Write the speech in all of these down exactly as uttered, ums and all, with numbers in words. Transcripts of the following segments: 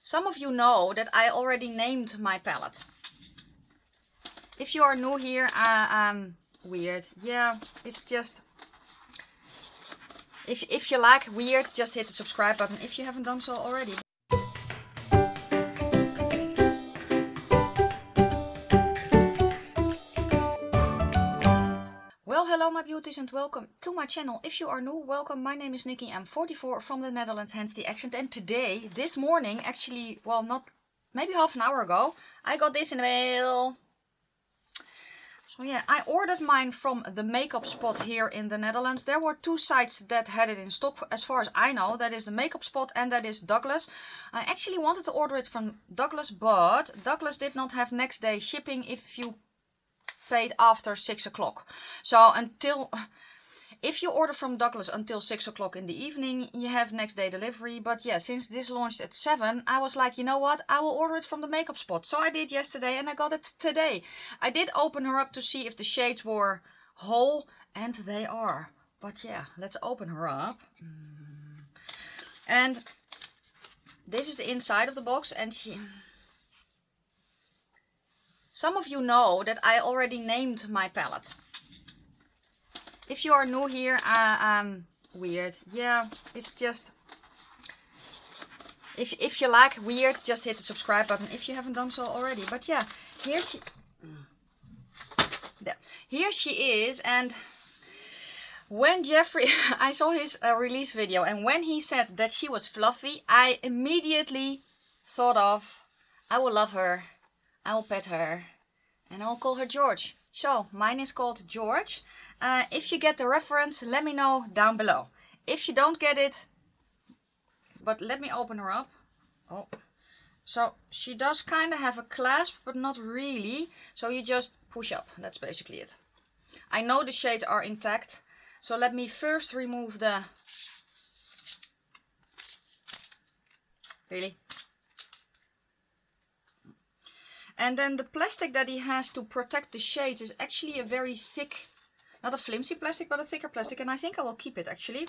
Some of you know that I already named my palette. If you are new here, uh, um, weird. Yeah, it's just... If, if you like weird, just hit the subscribe button if you haven't done so already. Well, hello my beauties and welcome to my channel. If you are new, welcome. My name is Nikki. I'm forty-four from the Netherlands, hence the accent. And today, this morning, actually, well, not, maybe half an hour ago, I got this in the mail. So yeah, I ordered mine from the Makeup Spot here in the Netherlands. There were two sites that had it in stock, as far as I know. That is the Makeup Spot and that is Douglas. I actually wanted to order it from Douglas, but Douglas did not have next day shipping if you paid after six o'clock. So until, if you order from Douglas until six o'clock in the evening, you have next day delivery. But yeah, since this launched at seven, I was like, you know what, I will order it from the Makeup Spot. So I did yesterday and I got it today. I did open her up to see if the shades were whole, and they are. But yeah, let's open her up. And this is the inside of the box, and she... Some of you know that I already named my palette. If you are new here, uh, um, weird. Yeah, it's just... If, if you like weird, just hit the subscribe button if you haven't done so already. But yeah, here she... There. Here she is, and... When Jeffrey... I saw his uh, release video, and when he said that she was fluffy, I immediately thought of... I will love her. I will pet her and I'll call her George. So mine is called George. Uh, if you get the reference, let me know down below. If you don't get it, but let me open her up. Oh, so she does kind of have a clasp, but not really. So you just push up. That's basically it. I know the shades are intact. So let me first remove the... Really? And then the plastic that he has to protect the shades is actually a very thick, not a flimsy plastic, but a thicker plastic. And I think I will keep it actually.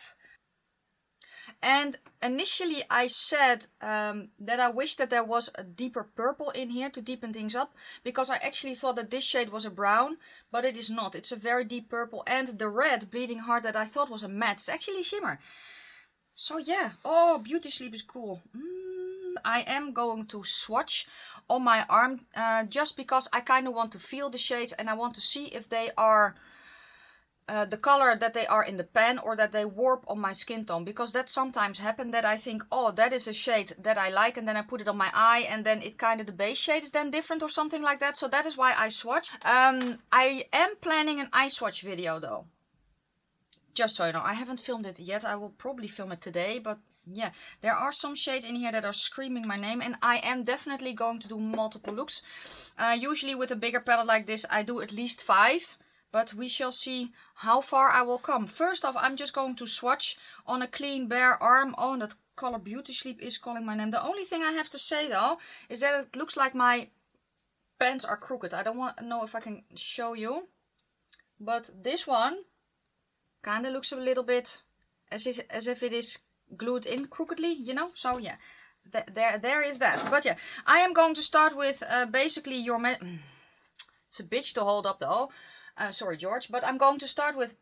And initially I said um, that I wish that there was a deeper purple in here to deepen things up. Because I actually thought that this shade was a brown, but it is not. It's a very deep purple. And the red Bleeding Heart that I thought was a matte, it's actually shimmer. So yeah, oh, Beauty Sleep is cool. Mm. I am going to swatch on my arm uh, just because I kind of want to feel the shades and I want to see if they are uh, the color that they are in the pan or that they warp on my skin tone, because that sometimes happens that I think, oh, that is a shade that I like, and then I put it on my eye and then it kind of, the base shade is then different or something like that. So that is why I swatch. Um, I am planning an eye swatch video though. Just so you know, I haven't filmed it yet. I will probably film it today, but yeah, there are some shades in here that are screaming my name, and I am definitely going to do multiple looks. Uh, usually with a bigger palette like this, I do at least five, but we shall see how far I will come. First off, I'm just going to swatch on a clean bare arm. Oh, that color Beauty Sleep is calling my name. The only thing I have to say though, is that it looks like my pens are crooked. I don't want to know if I can show you, but this one kind of looks a little bit as if, as if it is glued in crookedly, you know. So yeah, th there there is that. But yeah, I am going to start with uh, basically your ma it's a bitch to hold up though. Uh, sorry George, but I'm going to start with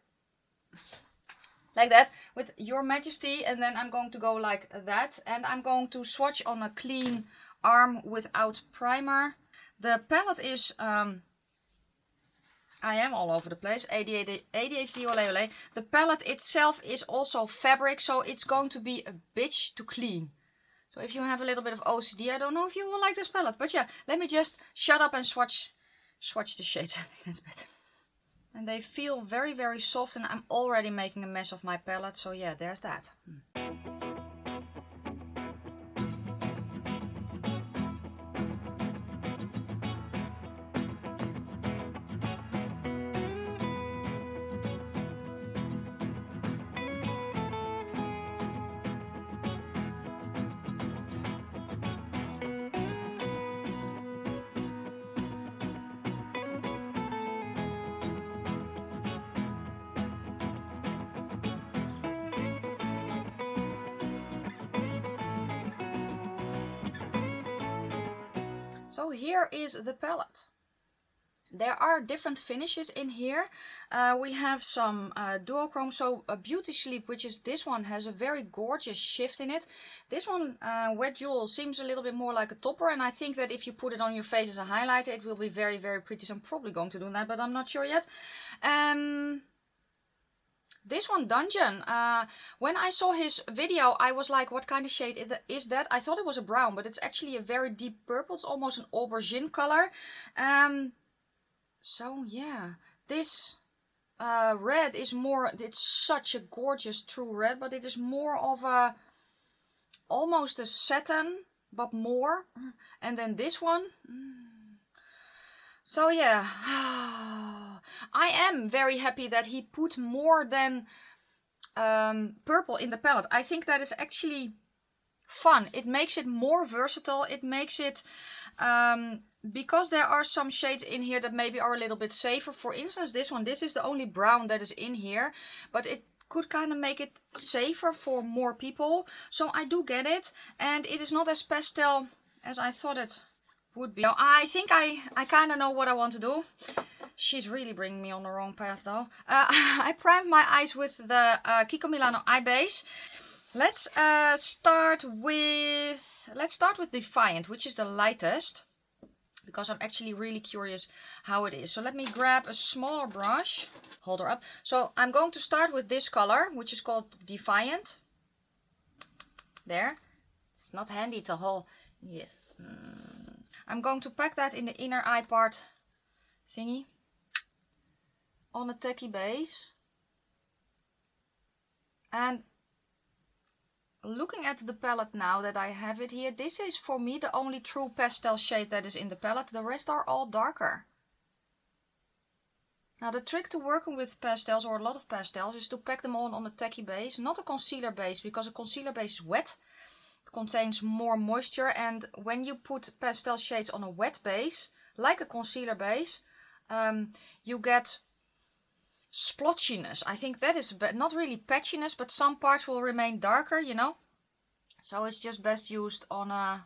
like that, with Your Majesty, and then I'm going to go like that, and I'm going to swatch on a clean arm without primer. The palette is um I am all over the place. A D H D, ole ole. The palette itself is also fabric, so it's going to be a bitch to clean. So if you have a little bit of O C D, I don't know if you will like this palette. But yeah, let me just shut up and swatch, swatch the shades. I think that's better. And they feel very, very soft, and I'm already making a mess of my palette. So yeah, there's that. Hmm. So here is the palette. There are different finishes in here. Uh, we have some uh, duochrome. So uh, Beauty Sleep, which is this one, has a very gorgeous shift in it. This one, uh, Wet Jewel, seems a little bit more like a topper. And I think that if you put it on your face as a highlighter, it will be very, very pretty. So I'm probably going to do that, but I'm not sure yet. Um, this one, Dungeon. Uh, when I saw his video, I was like, what kind of shade is that? I thought it was a brown, but it's actually a very deep purple. It's almost an aubergine color. Um... So yeah, this uh, red is more, it's such a gorgeous true red, but it is more of a, almost a satin, but more. And then this one. So yeah, I am very happy that he put more than um, purple in the palette. I think that is actually fun. It makes it more versatile. It makes it... Um, because there are some shades in here that maybe are a little bit safer. For instance, this one, this is the only brown that is in here, but it could kind of make it safer for more people. So I do get it, and it is not as pastel as I thought it would be. Now, I think I, I kind of know what I want to do. She's really bringing me on the wrong path though. Uh, I primed my eyes with the uh, Kiko Milano eye base. Let's uh, start with, let's start with Defiant, which is the lightest. Because I'm actually really curious how it is. So let me grab a smaller brush. Hold her up. So I'm going to start with this color, which is called Defiant. There. It's not handy to hold. Yes. Mm. I'm going to pack that in the inner eye part thingy. On a tacky base. And looking at the palette now that I have it here, this is for me the only true pastel shade that is in the palette. The rest are all darker. Now the trick to working with pastels, or a lot of pastels, is to pack them on on a tacky base, not a concealer base, because a concealer base is wet. It contains more moisture, and when you put pastel shades on a wet base, like a concealer base, um, you get splotchiness. I think that is not really patchiness, but some parts will remain darker, you know. So it's just best used on a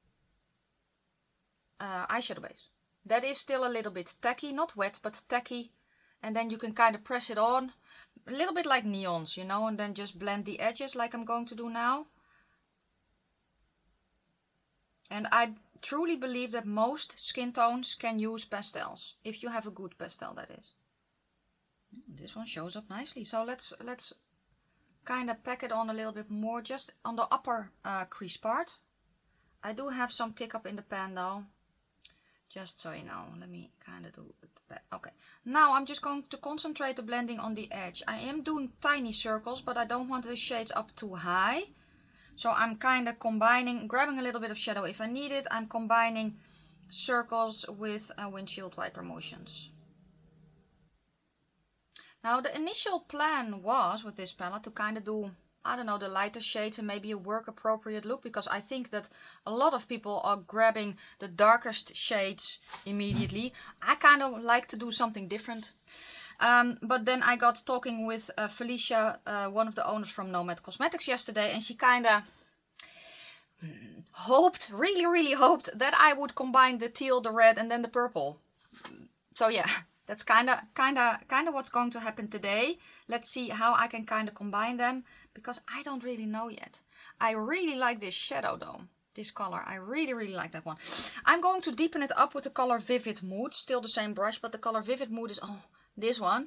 uh, eyeshadow base. That is still a little bit tacky, not wet, but tacky. And then you can kind of press it on, a little bit like neons, you know, and then just blend the edges like I'm going to do now. And I truly believe that most skin tones can use pastels, if you have a good pastel, that is. This one shows up nicely, so let's let's kind of pack it on a little bit more, just on the upper uh, crease part. I do have some kick up in the pan though, just so you know. Let me kind of do that. Okay, now I'm just going to concentrate the blending on the edge. I am doing tiny circles, but I don't want the shades up too high, so I'm kind of combining, grabbing a little bit of shadow if I need it. I'm combining circles with uh, windshield wiper motions. Now the initial plan was with this palette to kind of do, I don't know, the lighter shades and maybe a work appropriate look, because I think that a lot of people are grabbing the darkest shades immediately. I kind of like to do something different. Um, but then I got talking with uh, Felicia, uh, one of the owners from Nomad Cosmetics yesterday, and she kind of hoped, really really hoped, that I would combine the teal, the red and then the purple. So yeah. That's kind of, kind of, kind of what's going to happen today. Let's see how I can kind of combine them, because I don't really know yet. I really like this shadow though, this color. I really, really like that one. I'm going to deepen it up with the color Vivid Mood. Still the same brush, but the color Vivid Mood is, oh, this one.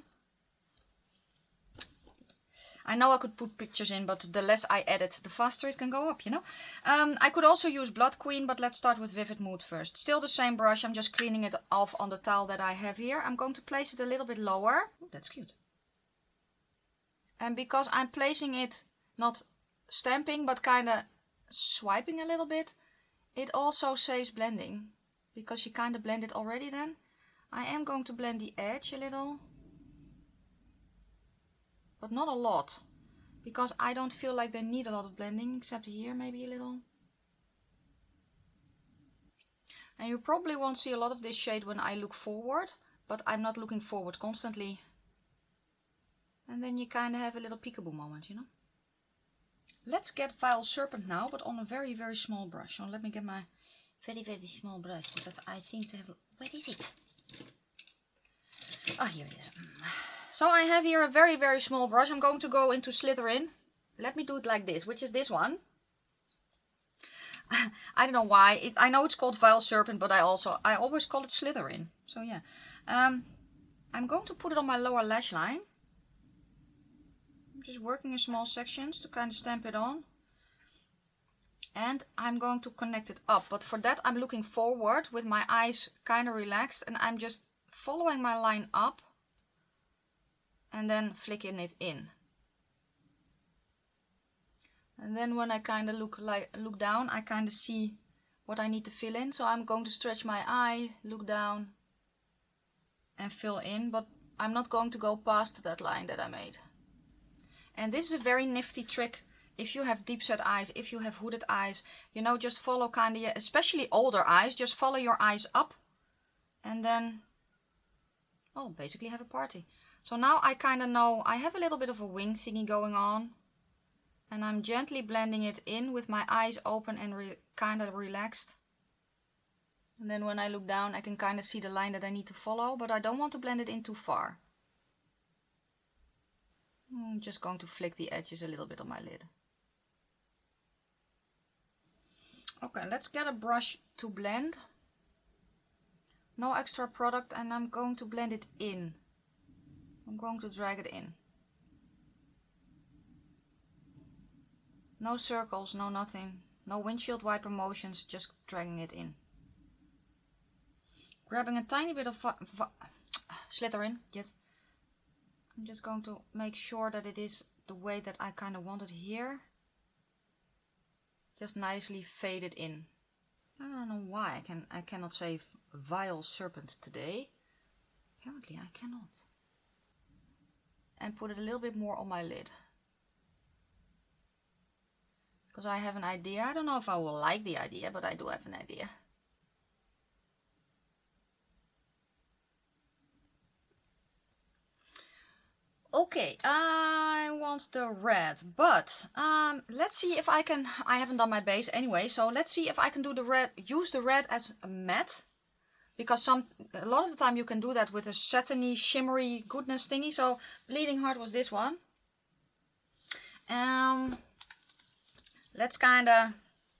I know I could put pictures in, but the less I edit, the faster it can go up, you know. Um, I could also use Blood Queen, but let's start with Vivid Mood first. Still the same brush, I'm just cleaning it off on the towel that I have here. I'm going to place it a little bit lower. Ooh, that's cute. And because I'm placing it, not stamping, but kind of swiping a little bit, it also saves blending. Because you kind of blend it already then. I am going to blend the edge a little. But not a lot, because I don't feel like they need a lot of blending, except here maybe a little. And you probably won't see a lot of this shade when I look forward, but I'm not looking forward constantly. And then you kind of have a little peekaboo moment, you know. Let's get Vile Serpent now, but on a very, very small brush. So let me get my very, very small brush, because I think to have... Where is it? Oh, here it is. So I have here a very, very small brush. I'm going to go into Slytherin. Let me do it like this, which is this one. I don't know why. It, I know it's called Vile Serpent, but I also, I always call it Slytherin. So yeah. Um, I'm going to put it on my lower lash line. I'm just working in small sections to kind of stamp it on. And I'm going to connect it up. But for that I'm looking forward with my eyes kind of relaxed. And I'm just following my line up. And then flicking it in. And then when I kind of look like look down, I kind of see what I need to fill in. So I'm going to stretch my eye, look down and fill in. But I'm not going to go past that line that I made. And this is a very nifty trick if you have deep set eyes, if you have hooded eyes. You know, just follow kind of, especially older eyes, just follow your eyes up. And then, oh, basically have a party. So now I kind of know I have a little bit of a wing thingy going on. And I'm gently blending it in with my eyes open and re kind of relaxed. And then when I look down, I can kind of see the line that I need to follow, but I don't want to blend it in too far. I'm just going to flick the edges a little bit on my lid. Okay, let's get a brush to blend. No extra product, and I'm going to blend it in. I'm going to drag it in. No circles, no nothing. No windshield wiper motions, just dragging it in. Grabbing a tiny bit of Slytherin, yes. I'm just going to make sure that it is the way that I kind of want it here. Just nicely faded in. I don't know why I can I cannot say Vile Serpent today. Apparently I cannot. And put it a little bit more on my lid. Because I have an idea. I don't know if I will like the idea, but I do have an idea. Okay, I want the red, but um, let's see if I can, I haven't done my base anyway, so let's see if I can do the red, use the red as a matte. Because some, a lot of the time you can do that with a satiny, shimmery goodness thingy. So Bleeding Heart was this one. Um, let's kind of,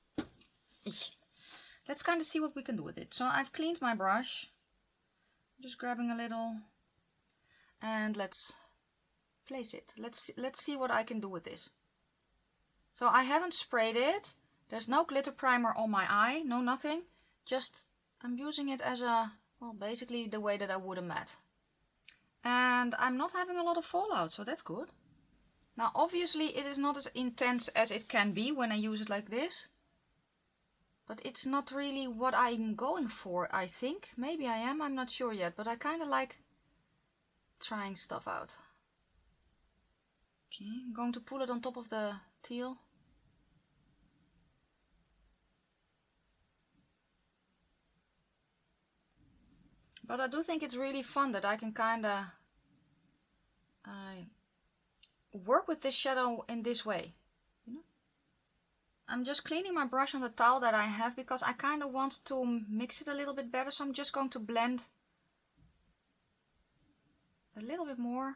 let's kind of see what we can do with it. So I've cleaned my brush, just grabbing a little, and let's place it. Let's let's see what I can do with this. So I haven't sprayed it. There's no glitter primer on my eye, no nothing. Just I'm using it as a, well, basically the way that I would a matte. And I'm not having a lot of fallout, so that's good. Now obviously it is not as intense as it can be when I use it like this. But it's not really what I'm going for, I think. Maybe I am, I'm not sure yet, but I kind of like trying stuff out. Okay, I'm going to pull it on top of the teal. But I do think it's really fun that I can kind of I work with this shadow in this way. You know? I'm just cleaning my brush on the towel that I have because I kind of want to mix it a little bit better. So I'm just going to blend a little bit more.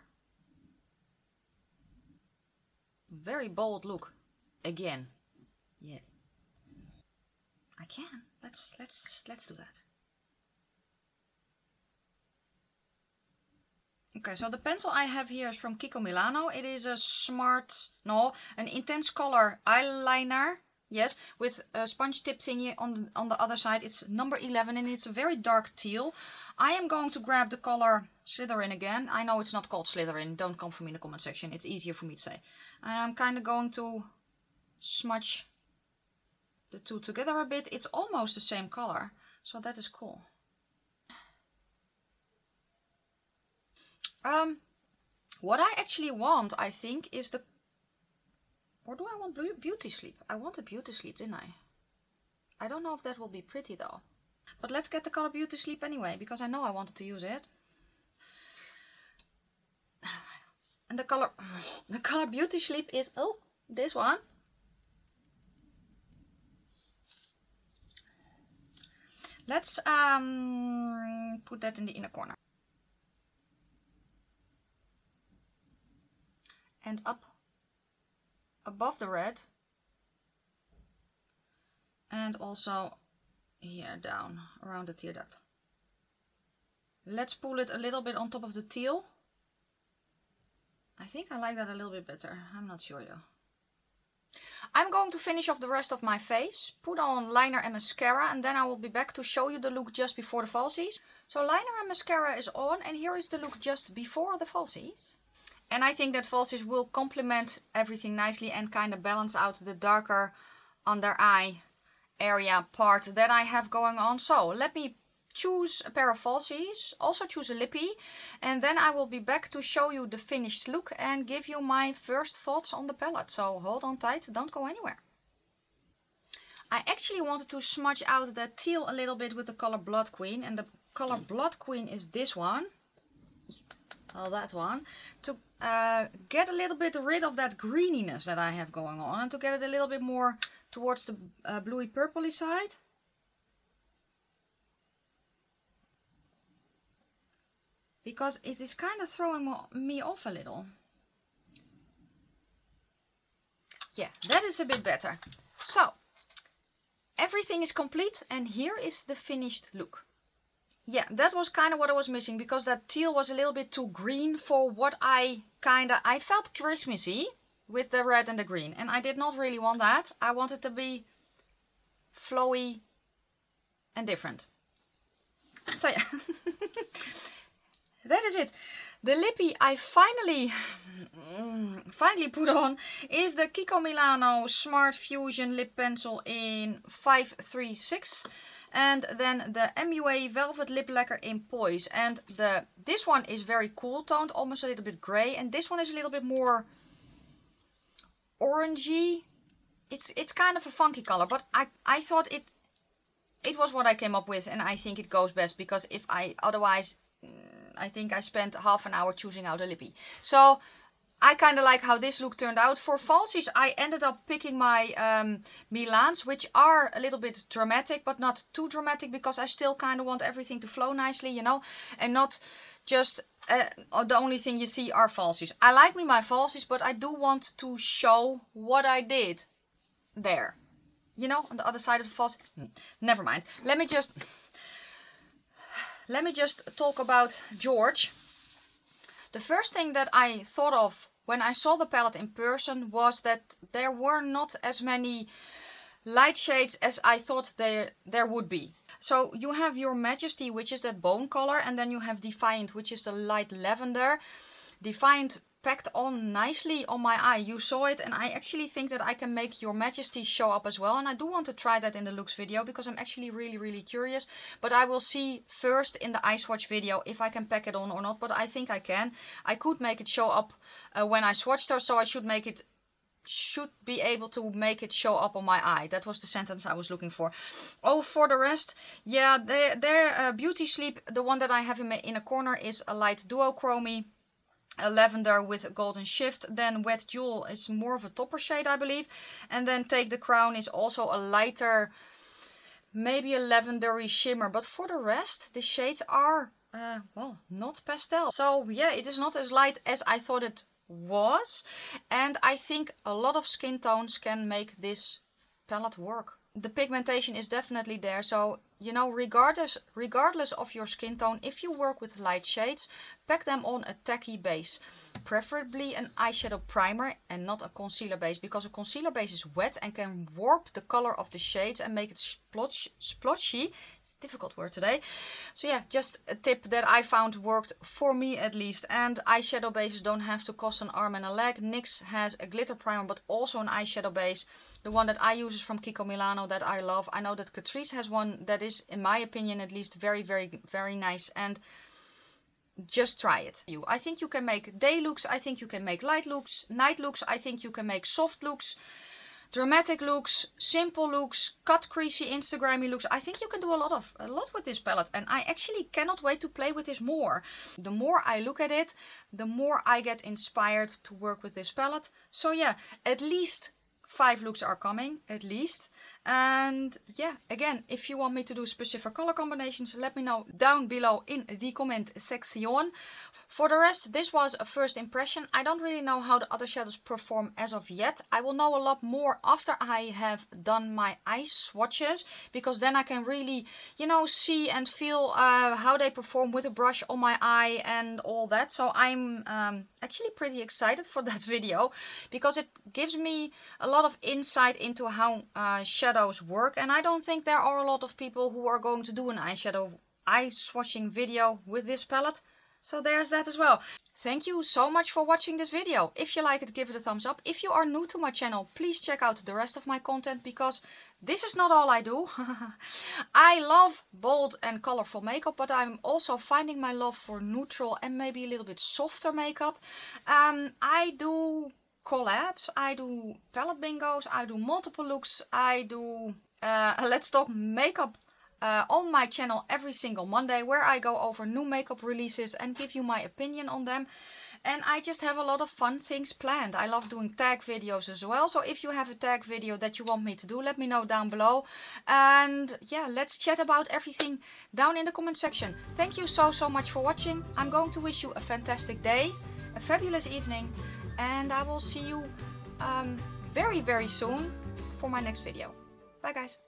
Very bold look again. Yeah, I can. Let's let's let's do that. Okay, so the pencil I have here is from Kiko Milano. It is a smart, no, an intense color eyeliner. Yes, with a sponge tip thingy on on the other side. It's number eleven and it's a very dark teal. I am going to grab the color Slytherin again. I know it's not called Slytherin. Don't come for me in the comment section. It's easier for me to say. And I'm kind of going to smudge the two together a bit. It's almost the same color, so that is cool. Um, what I actually want, I think, is the... Or do I want Beauty Sleep? I wanted Beauty Sleep, didn't I? I don't know if that will be pretty though. But let's get the color Beauty Sleep anyway, because I know I wanted to use it. And the color, the color Beauty Sleep is, oh, this one. Let's um, put that in the inner corner. And up above the red. And also here down around the tear duct. Let's pull it a little bit on top of the teal. I think I like that a little bit better. I'm not sure though. I'm going to finish off the rest of my face, put on liner and mascara, and then I will be back to show you the look just before the falsies. So liner and mascara is on, and here is the look just before the falsies. And I think that falsies will complement everything nicely and kind of balance out the darker under eye area part that I have going on. So let me choose a pair of falsies, also choose a lippy, and then I will be back to show you the finished look and give you my first thoughts on the palette. So hold on tight, don't go anywhere. I actually wanted to smudge out that teal a little bit with the color Blood Queen, and the color Blood Queen is this one. Oh, that one. To uh, get a little bit rid of that greeniness that I have going on, and to get it a little bit more towards the uh, bluey purpley side. Because it is kind of throwing me off a little. Yeah, that is a bit better. So, everything is complete and here is the finished look. Yeah, that was kind of what I was missing, because that teal was a little bit too green for what I kind of... I felt Christmassy with the red and the green, and I did not really want that. I wanted to be flowy and different. So yeah. That is it. The lippy I finally finally put on is the Kiko Milano Smart Fusion Lip Pencil in five three six, and then the M U A Velvet Lip Lacquer in Poise. And the this one is very cool toned, almost a little bit grey, and this one is a little bit more orangey. It's it's kind of a funky color, but I I thought it it was what I came up with, and I think it goes best, because if I otherwise. I think I spent half an hour choosing out a lippy. So I kind of like how this look turned out. For falsies I ended up picking my um, Milans, which are a little bit dramatic, but not too dramatic, because I still kind of want everything to flow nicely, you know, and not just uh, the only thing you see are falsies. I like me my falsies, but I do want to show what I did there, you know, on the other side of the falsies. Never mind. Let me just... Let me just talk about George. The first thing that I thought of when I saw the palette in person was that there were not as many light shades as I thought there, there would be. So you have your Majesty, which is that bone color, and then you have Defiant, which is the light lavender. Defiant packed on nicely on my eye. You saw it, and I actually think that I can make your Majesty show up as well, and I do want to try that in the looks video, because I'm actually really really curious. But I will see first in the eye swatch video if I can pack it on or not, but I think I can. I could make it show up uh, when I swatched her, so I should make it should be able to make it show up on my eye. That was the sentence I was looking for. Oh, for the rest, yeah, their, their uh, Beauty Sleep, the one that I have in, my, in a corner, is a light duochrome. A lavender with a golden shift. Then Wet Jewel is more of a topper shade, I believe. And then Take the Crown is also a lighter, maybe a lavendery shimmer. But for the rest, the shades are, uh, well, not pastel. So yeah, it is not as light as I thought it was. And I think a lot of skin tones can make this palette work. The pigmentation is definitely there, so you know, regardless regardless of your skin tone, if you work with light shades, pack them on a tacky base, preferably an eyeshadow primer and not a concealer base, because a concealer base is wet and can warp the color of the shades and make it splotch, splotchy. Difficult word today. So yeah, just a tip that I found worked for me at least. And eyeshadow bases don't have to cost an arm and a leg. NYX has a glitter primer, but also an eyeshadow base. The one that I use is from Kiko Milano, that I love. I know that Catrice has one that is, in my opinion at least, very very very nice, and just try it. You, I think you can make day looks, I think you can make light looks, night looks, I think you can make soft looks, dramatic looks, simple looks, cut creasy Instagrammy looks. I think you can do a lot of a lot with this palette, and I actually cannot wait to play with this more. The more I look at it, the more I get inspired to work with this palette. So yeah, at least five looks are coming, at least. And yeah, again, if you want me to do specific color combinations, let me know down below in the comment section. For the rest, this was a first impression. I don't really know how the other shadows perform as of yet. I will know a lot more after I have done my eye swatches, because then I can really, you know, see and feel uh, how they perform with a brush on my eye and all that. So I'm um, actually pretty excited for that video, because it gives me a lot of insight into how uh, shadows work. And I don't think there are a lot of people who are going to do an eyeshadow eye swatching video with this palette. So there's that as well. Thank you so much for watching this video. If you like it, give it a thumbs up. If you are new to my channel, please check out the rest of my content, because this is not all I do. I love bold and colorful makeup, but I'm also finding my love for neutral and maybe a little bit softer makeup. Um, I do collabs, I do palette bingos, I do multiple looks, I do uh, Let's Talk Makeup Uh, on my channel every single Monday, where I go over new makeup releases and give you my opinion on them. And I just have a lot of fun things planned. I love doing tag videos as well. So if you have a tag video that you want me to do, let me know down below. And yeah, let's chat about everything down in the comment section. Thank you so, so much for watching. I'm going to wish you a fantastic day, a fabulous evening. And I will see you um, very, very soon for my next video. Bye guys.